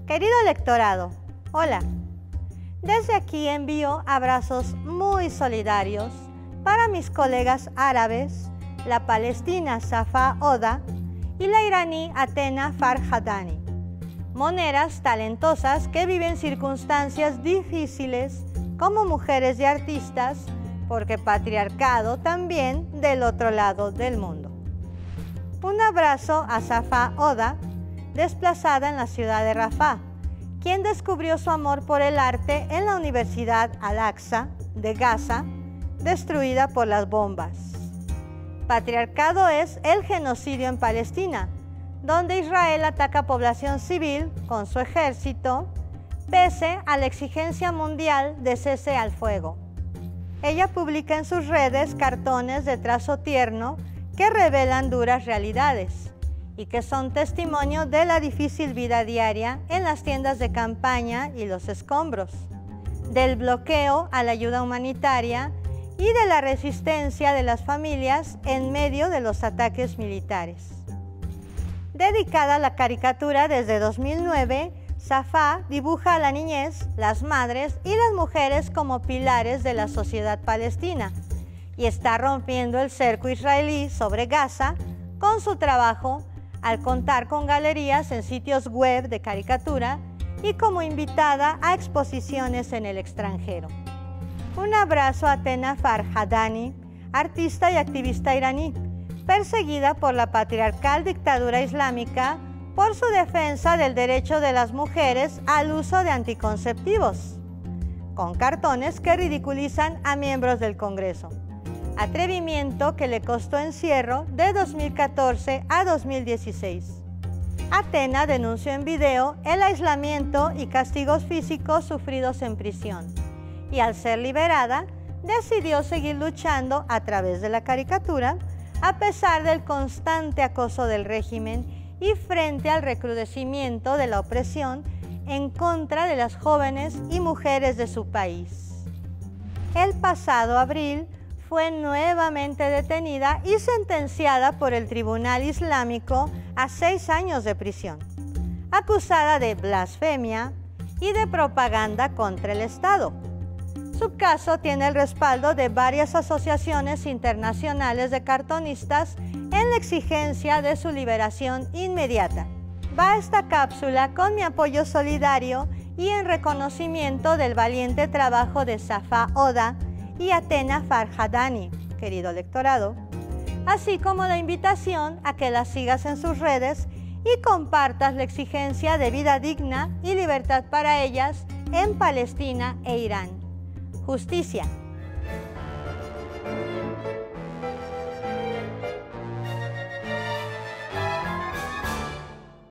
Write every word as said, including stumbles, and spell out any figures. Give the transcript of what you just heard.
Querido electorado, hola. Desde aquí envío abrazos muy solidarios para mis colegas árabes, la palestina Safa Oda y la iraní Atena Farhadani, moneras talentosas que viven circunstancias difíciles como mujeres y artistas, porque patriarcado también del otro lado del mundo. Un abrazo a Safa Oda, desplazada en la ciudad de Rafah, quien descubrió su amor por el arte en la Universidad Al-Aqsa de Gaza, destruida por las bombas. Patriarcado es el genocidio en Palestina, donde Israel ataca población civil con su ejército, pese a la exigencia mundial de cese al fuego. Ella publica en sus redes cartones de trazo tierno que revelan duras realidades y que son testimonio de la difícil vida diaria en las tiendas de campaña y los escombros, del bloqueo a la ayuda humanitaria y de la resistencia de las familias en medio de los ataques militares. Dedicada a la caricatura desde dos mil nueve, Safa dibuja a la niñez, las madres y las mujeres como pilares de la sociedad palestina y está rompiendo el cerco israelí sobre Gaza con su trabajo al contar con galerías en sitios web de caricatura y como invitada a exposiciones en el extranjero. Un abrazo a Atena Farhadani, artista y activista iraní, perseguida por la patriarcal dictadura islámica por su defensa del derecho de las mujeres al uso de anticonceptivos, con cartones que ridiculizan a miembros del Congreso. Atrevimiento que le costó encierro de dos mil catorce a dos mil dieciséis. Atena denunció en video el aislamiento y castigos físicos sufridos en prisión y al ser liberada decidió seguir luchando a través de la caricatura a pesar del constante acoso del régimen y frente al recrudecimiento de la opresión en contra de las jóvenes y mujeres de su país. El pasado abril fue nuevamente detenida y sentenciada por el Tribunal Islámico a seis años de prisión, acusada de blasfemia y de propaganda contra el Estado. Su caso tiene el respaldo de varias asociaciones internacionales de cartonistas en la exigencia de su liberación inmediata. Va esta cápsula con mi apoyo solidario y en reconocimiento del valiente trabajo de Safa Oda y Atena Farhadani, querido electorado, así como la invitación a que las sigas en sus redes y compartas la exigencia de vida digna y libertad para ellas en Palestina e Irán. Justicia,